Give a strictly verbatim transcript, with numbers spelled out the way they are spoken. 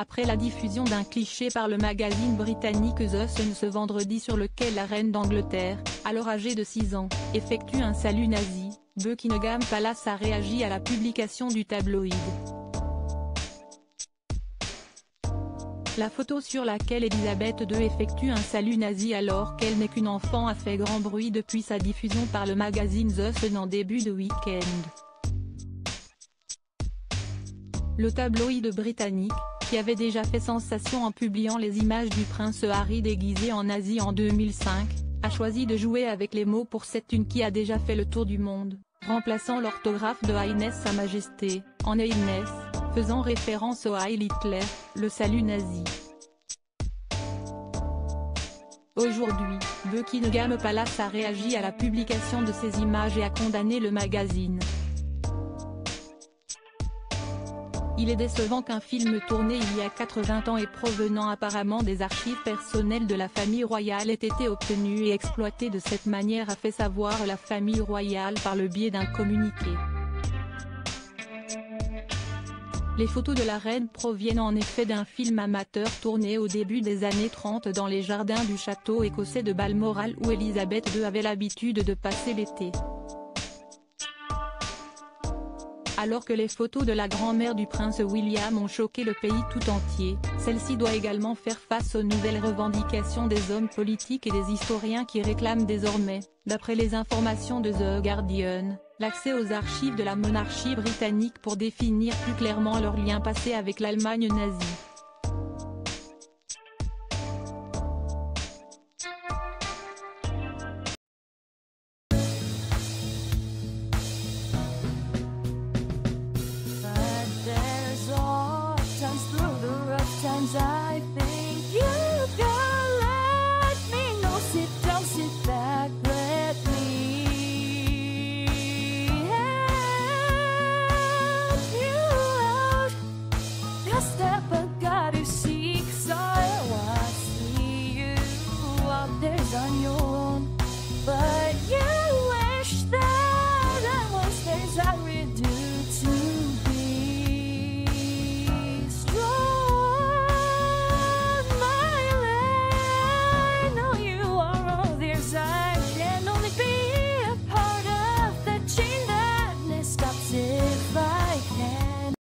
après la diffusion d'un cliché par le magazine britannique The Sun ce vendredi sur lequel la reine d'Angleterre, alors âgée de six ans, effectue un salut nazi, Buckingham Palace a réagi à la publication du tabloïd. La photo sur laquelle Elisabeth deux effectue un salut nazi alors qu'elle n'est qu'une enfant a fait grand bruit depuis sa diffusion par le magazine The Sun en début de week-end. Le tabloïd britannique, qui avait déjà fait sensation en publiant les images du prince Harry déguisé en nazi en deux mille cinq, a choisi de jouer avec les mots pour cette une qui a déjà fait le tour du monde, remplaçant l'orthographe de Highness Sa Majesté, en Highness, faisant référence au Heil Hitler, le salut nazi. Aujourd'hui, Buckingham Palace a réagi à la publication de ces images et a condamné le magazine. Il est décevant qu'un film tourné il y a quatre-vingts ans et provenant apparemment des archives personnelles de la famille royale ait été obtenu et exploité de cette manière, a fait savoir la famille royale par le biais d'un communiqué. Les photos de la reine proviennent en effet d'un film amateur tourné au début des années trente dans les jardins du château écossais de Balmoral où Elisabeth deux avait l'habitude de passer l'été. Alors que les photos de la grand-mère du prince William ont choqué le pays tout entier, celle-ci doit également faire face aux nouvelles revendications des hommes politiques et des historiens qui réclament désormais, d'après les informations de The Guardian, l'accès aux archives de la monarchie britannique pour définir plus clairement leur lien passé avec l'Allemagne nazie.